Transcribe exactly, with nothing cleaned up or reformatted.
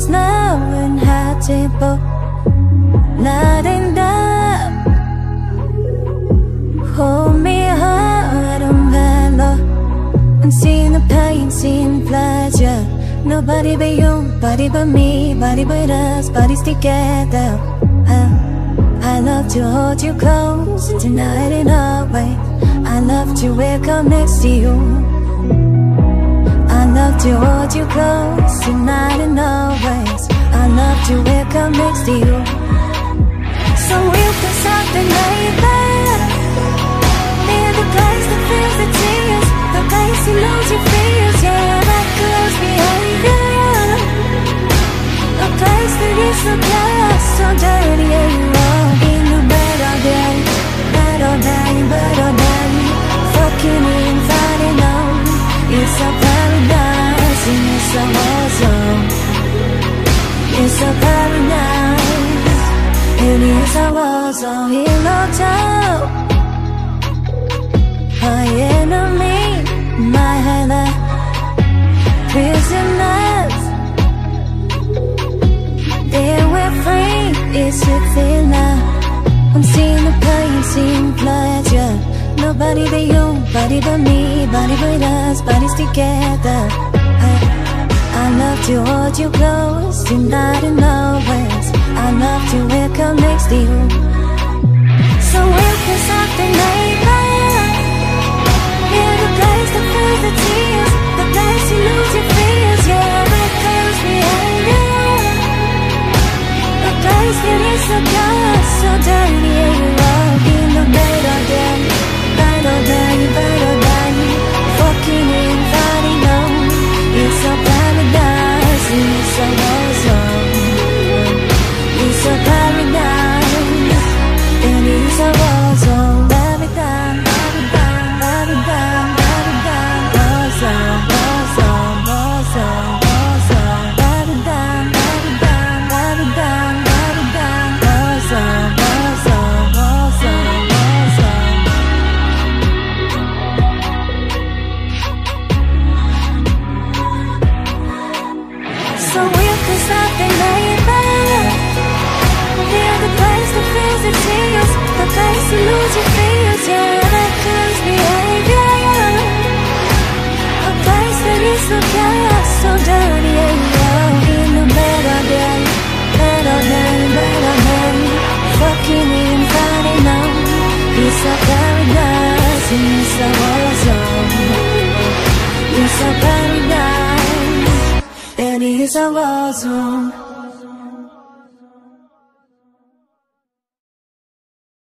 나은 하지보 나는 다 Hold me hard on mellow Unseen the pain, seen pleasure Nobody but you, body but me, body but us, bodies together uh, I love to hold you close, tonight and always I love to wake up next to you I love to hold you close, tonight and always I love to wake up next to you So we can stop the night there Near the place that feels the tears The place you lose your fears, yeah, that close behavior A place that is so close, so dirty, yeah, you won't be no better than Better than, better than Fucking inside and out It's a paradise and it's a war zone It's a paradise and it's a war zone Pillowtalk My enemy, my healer Prisoners They were free, it's a thriller I'm seeing the pain, seeing pleasure Nobody but you, body but me, body but us, bodies together I, I love to hold you close, tonight and always I love to wake up next to you So we can stop the night there Yeah, the place that feels the tears The place you lose your fears, yeah, that close behavior A place that is so close, so dirty, yeah, you won't be no better than Better than, better than Fucking inside and out It's a paradise, it's a war zone It's a paradise, and it's a war zone Paradise, paradise, paradise, paradise War zone, war zone, war zone, war zone Paradise, paradise, paradise, paradise War zone, war zone, war zone, war zone So we can stop the night there Feel the place that feels the tears The place you lose your fears, yeah, that close behavior A place that is so chaos, so dirty, yeah, yeah In the better day, better than, better than Fucking inside and out It's a paradise, it's a war zone It's a paradise And it's a war zone